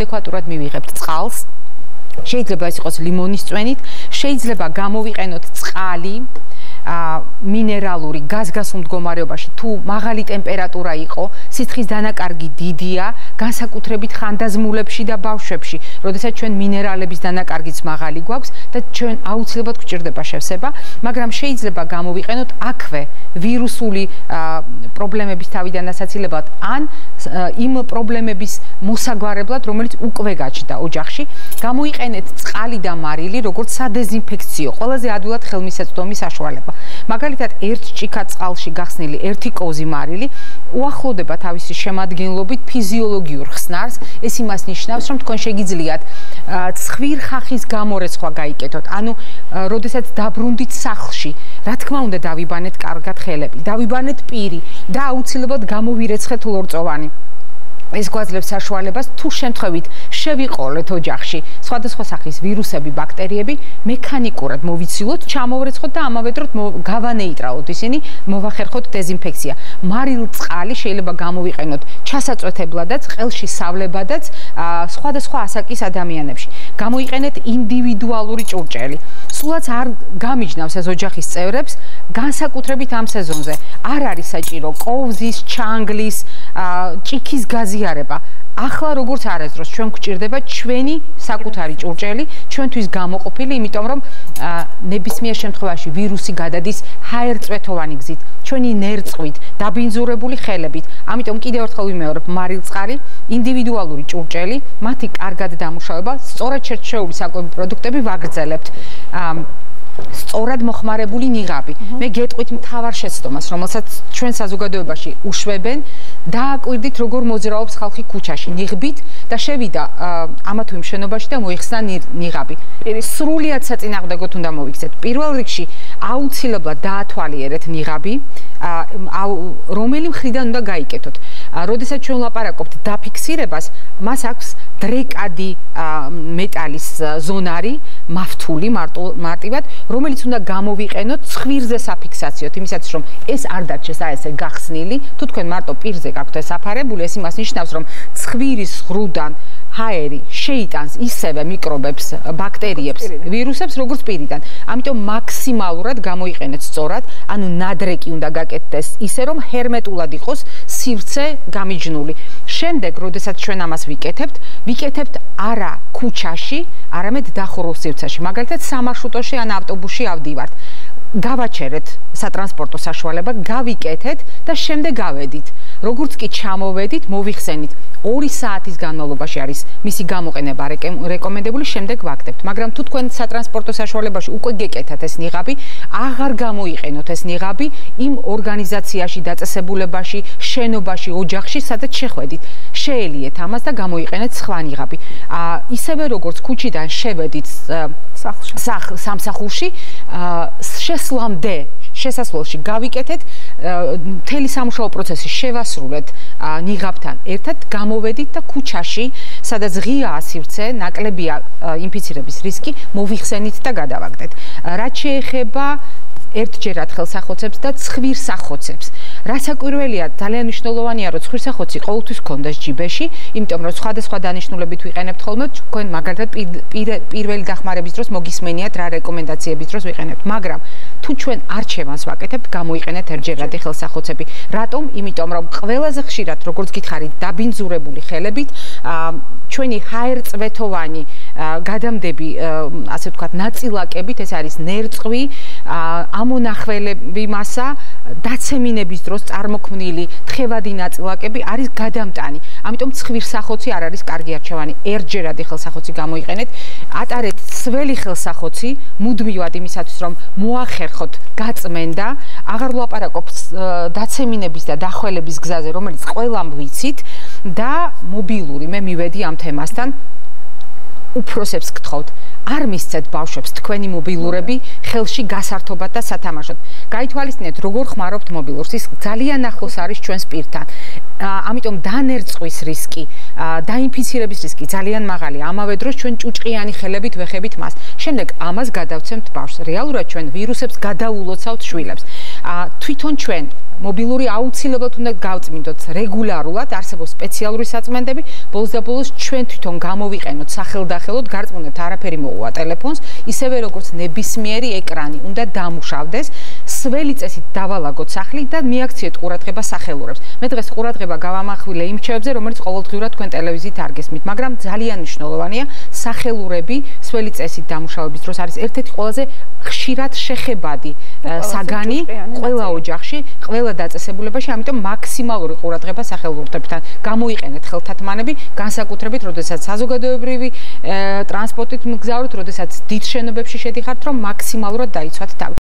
ადეკვატურად მივიღებთ წყალს. შეიძლება ეს იყოს ლიმონის წვენით, შეიძლება გამოვიყენოთ წყალი მინერალური გაზგასულ მდგომარეობაში თუ მაღალი ტემპერატურა იყო, სიცხის დანაკარგი დიდია, განსაკუთრებით ხანდაზმულებში და ბავშვებში, როდესაც ჩვენ მინერალების დანაკარგიც მაღალი გვაქვს და ჩვენ აუცილებლად გვჭირდება შევსება, მაგრამ შეიძლება გამოვიყენოთ აქვე ვირუსული პრობლემების თავიდან ასაცილებლად ან იმ პრობლემების მოსაგვარებლად, რომელიც უკვე გაჩნდა ოჯახში, გამოიყენეთ წყალი და მარილი, როგორც სადეზინფექციო, ყველაზე ადვილად ხელმისაწვდომი საშუალება. მაგალითად, ერთ ჭიქა წყალში გახსნილი ერთი კოზი მარილი უახლოვდება თავისი შემადგენლობით ფიზიოლოგიურ ხსნარს. ეს იმას ნიშნავს, რომ თქვენ შეგიძლიათ ცხვირხახის გამორეცხვა გაიკეთოთ. ანუ, როდესაც დაბრუნდით სახლში, რა თქმა უნდა, დავიბანეთ კარგად ხელები, დავიბანეთ პირი და აუცილებლად გამოვირეცხეთ ლორწოვანი. ეს გვაძლევს საშუალებას თუ შემთხვევით შევიყოლეთ ოჯახში სხვადასხვა სახის ვირუსები, ბაქტერიები, მექანიკურად მოვიცილოთ, ჩამოვრეცხოთ და ამავე დროს გავანეიტრალოთ ისინი, მოვახერხოთ დეზინფექცია. მარილ წყალი შეიძლება გამოვიყენოთ ჩასაწვეთებლადაც, ყელში სავლებადაც, სხვადასხვა ასაკის ადამიანებში. გამოიყენეთ ინდივიდუალური ჭურჭელი. სულაც არ გამიჯნავს ეს ოჯახის წევრებს, განსაკუთრებით ამ სეზონზე. არ არის საჭირო კოვზის, ჩანგლის, ჭიქის გაზიარება. ახლა როგორც არასდროს ჩვენ გვჭირდება ჩვენი საკუთარი ჭურჭელი, ჩვენთვის გამოყოფილი, იმიტომ რომ ნებისმიერ შემთხვევაში ვირუსი გადადის ჰაერწვეთოვანი გზით, ჩვენი ნერწყვით, დაბინძურებული ხელებით. ამიტომ კიდევ ერთხელ ვიმეორებ, მარილწყალი, ინდივიდუალური ჭურჭელი, მათი კარგად დამუშავება, სწორად შერჩეული საკვები პროდუქტები ვაგრძელებთ. სწორად მოხმარებული ნიღაბი. მე გეტყვით მთავარ შეცდომას, რომელსაც ჩვენ საზოგადოებაში უშვებენ, დააკვირდით როგორ მოძრაობს ხალხი ქუჩაში ნიღბით და შევიდა ამა თუ იმ შენობაში და მოიხსნა ნიღაბი. სრულიად საწინააღმდეგოდ უნდა მოიქცეთ. პირველ რიგში აუცილებლად დაათვალიერეთ ნიღაბი, რომელი მხრიდან უნდა გაიკეთოთ. როდესაც ჩვენ ვლაპარაკობთ დაფიქსირებას, მას აქვს დრეკადი მეტალის ზონარი, მავთული მარტივად, რომელიც უნდა გამოვიყენოთ ცხვირზე საფიქსაციოდ, იმისათვის რომ ეს არ დარჩეს ესე გახსნილი, თუ თქვენ მარტო პირზე გაქვთ ეს აფარებული, ეს იმას ნიშნავს, რომ ცხვირის ღრუდან ჰაერი შეიტანს ისევე მიკრობებს, ბაქტერიებს, ვირუსებს, როგორც პირიდან. ამიტომ მაქსიმალურად გამოიყენეთ სწორად, ანუ ნადრეკი უნდა გაკეთდეს ისე, რომ ჰერმეტულად იყოს სივრცე გამიჯნული. შემდეგ, როდესაც ჩვენ ამას ვიკეთებთ არა ქუჩაში, არამედ დახურულ სივრცეში. მაგალითად, სამარშრუტოში ან ავტობუსში ავდივართ. გავაჩერეთ სატრანსპორტო საშუალება, გავიკეთეთ და შემდეგ გავედით. როგორც კი ჩამოვედით, მოვიხსენით. 2 საათის განმავლობაში არის მისი გამოყენება რეკომენდებული, შემდეგ ვაკეთებთ. მაგრამ თუ თქვენ სატრანსპორტო საშუალებაში უკვე გეკეთათ ეს ნიღაბი, აღარ გამოიყენოთ ეს ნიღაბი იმ ორგანიზაციაში, დაწესებულებაში, შენობაში, ოჯახში, სადაც შეხვედით. შეელიეთ ამას და გამოიყენეთ სხვა ნიღაბი. ისევე როგორც ქუჩიდან შევედით სამსახურში, შესვლამდე შესასვლელში გავიკეთეთ, მთელი სამუშაო პროცესი შევასრულეთ ნიღაბთან ერთად, გამოვედით და ქუჩაში, სადაც ღიაა სივრცე, ნაკლებია ინფიცირების რისკი, მოვიხსენით და გადავაგდეთ. რაც შეეხება ერთჯერად ხელსახოცებს და ცხვირსახოცებს. რასაკვირველია, ძალიან მნიშვნელოვანია, რომ ცხვირსახოცი ყოველთვის გქონდეს ჯიბეში, იმიტომ რომ სხვადასხვა დანიშნულებით ვიყენებთ ხოლმე, თქვენ მაგალითად პირველი დახმარების დროს მოგისმენიათ რა რეკომენდაციების დროს ვიყენებთ, მაგრამ თუ ჩვენ არჩევანს ვაკეთებთ, გამოიყენეთ ერთჯერადი ხელსახოცები. რატომ? იმიტომ რომ ყველაზე ხშირად, როგორც გითხარით, დაბინძურებული ხელებით, ჩვენი ჰაერწვეთოვანი გადამდები, ასე ვთქვათ, ნაწილაკებით, ეს არის ნერწყვი, ამონახველები მასა, დაცემინების დროს წარმოქმნილი თხევადი ნაწილაკები არის გადამტანი. ამიტომ ცხვირსახოცი არ არის კარგი არჩევანი. ერთჯერადი ხელსახოცი გამოიყენეთ, ატარეთ სველი ხელსახოცი, მუდმივად იმისათვის, რომ მოახერხოთ გაწმენდა, აღარ ვლაპარაკობ დაცემინების და დახველების გზაზე, რომელიც ყველამ ვიცით და მობილური, მე მივედი ამ თემასთან. უფროსებს გთხოვთ, არ მისცეთ ბავშვებს თქვენი მობილურები ხელში გასართობად და სათამაშოდ. გაითვალისწინეთ, როგორ ხმარობთ მობილურს, ის ძალიან ახლოს არის ჩვენს პირთან. ამიტომ დანერწყვის რისკი, დაინფიცირების რისკი ძალიან მაღალია. ამავე დროს ჩვენ ჭუჭყიანი ხელებით ვეხებით მას. შემდეგ ამას გადავცემთ ბავშვს. რეალურად ჩვენ ვირუსებს გადაულოცავთ შვილებს. თვითონ ჩვენ მობილური აუცილებლად უნდა გავწმინდოთ რეგულარულად, არსებობს სპეციალური საწმენდები, ბოლოს და ბოლოს ჩვენ თვითონ გამოვიყენოთ სახელდახელოდ, გარწმუნებთ არაფერი მოუვა ტელეფონს, ისევე როგორც ნებისმიერი ეკრანი უნდა დამუშავდეს, სველი წესით დავალაგოთ სახლი და მიაქციეთ ყურადღება სახელურებს. მე დღეს ყურადღება გავამახვილე იმ რჩევებზე, რომელიც ყოველდღიურად თქვენ ტელევიზიით არ გესმით, მაგრამ ძალიან მნიშვნელოვანია სახელურები სველი წესით დამუშავების დროს არის ერთ-ერთი ყველაზე ხშირად შეხებადი საგანი ყველა ოჯახში, ყველა დაწესებულებაში, ამიტომ მაქსიმალური ყურადღება სახელურებთან გამოიყენეთ ხელთათმანები, განსაკუთრებით, როდესაც საზოგადოებრივი ტრანსპორტით მგზავრობთ, როდესაც დიდ შენობებში შედიხართ, რომ მაქსიმალურად დაიცვათ თავი.